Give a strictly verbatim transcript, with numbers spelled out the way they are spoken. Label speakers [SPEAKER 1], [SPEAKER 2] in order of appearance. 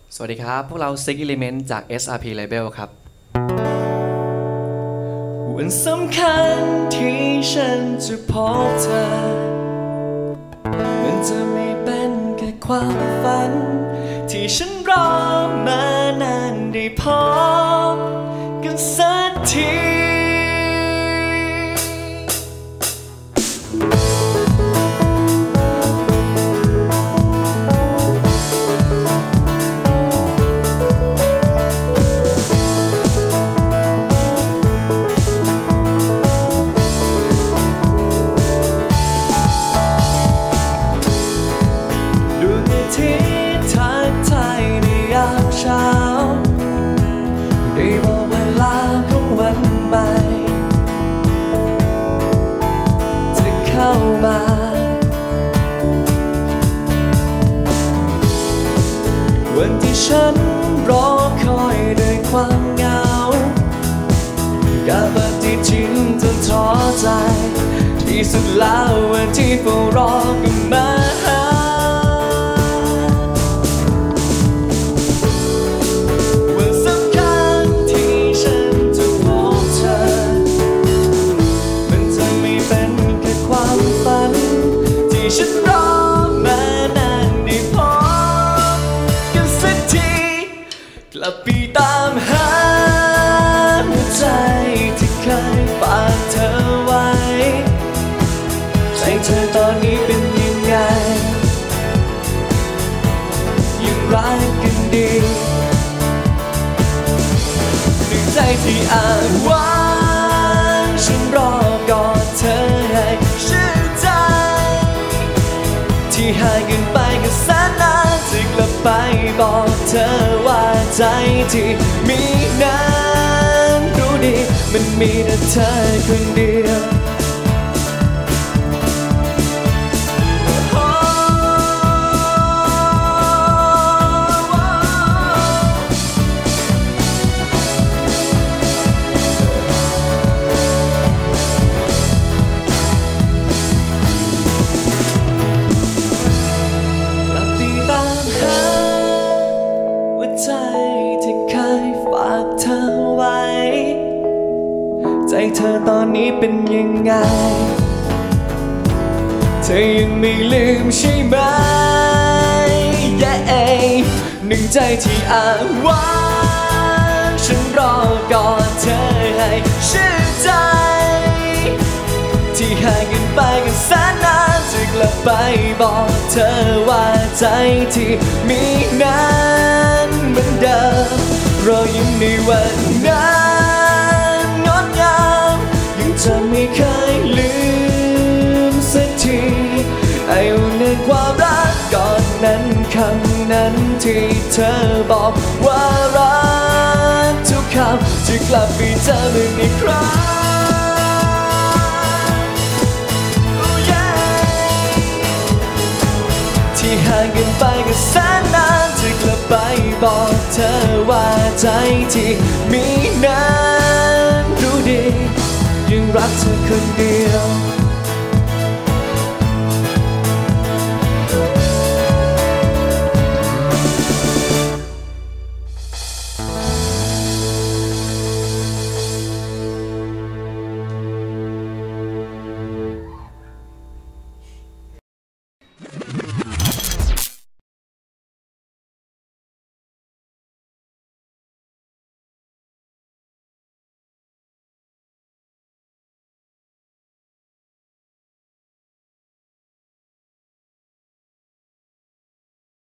[SPEAKER 1] สวัสดีครับพวกเรา Six Element จาก เอส อาร์ พี Label ครับวันสำคัญที่ฉันจะพบเธอมันจะไม่เป็นแค่ความฝันที่ฉันรอมานานได้พบกันสักทีได้บอกเวลาของวันใหม่จะเข้ามาวันที่ฉันรอคอยด้วยความเหงากับปฏิทินจนท้อใจที่สุดแล้ววันที่เฝ้ารอก็มาหาฉันรอมานานได้พบกันสักทีกลับไปตามหาหัวใจที่เคยฝากเธอไว้ใจเธอตอนนี้เป็นยังไงยังรักกันดีหนึ่งใจที่อ้างว้างฉันรอกอดเธอให้ชื่นใจที่ห่างกันไปก็แสนนานจะกลับไปบอกเธอว่าใจที่มีนั้นรู้ดีมันมีแต่เธอคนเดียวใจที่เคยฝากเธอไว้ใจเธอตอนนี้เป็นยังไงเธอยังไม่ลืมใช่ไหม yeah. หนึ่งใจที่อ้างว้างฉันรอกอดเธอให้ชื่นใจที่ห่างกันไปกันแสนนานจะกลับไปบอกเธอว่าใจที่มีนั้นเหมือนเดิมรอยยิ้มในวันนั้นงดงามยังจะไม่เคยลืมสักทีอายุในความรักก่อนนั้นคำนั้นที่เธอบอกว่ารักทุกคำจะกลับไปเจอมันอีกครั้งที่ห่างกันไปก็แสนนานจะกลับไปบอกเธอว่าใจที่มีนั้นรู้ดียังรักเธอคนเดียว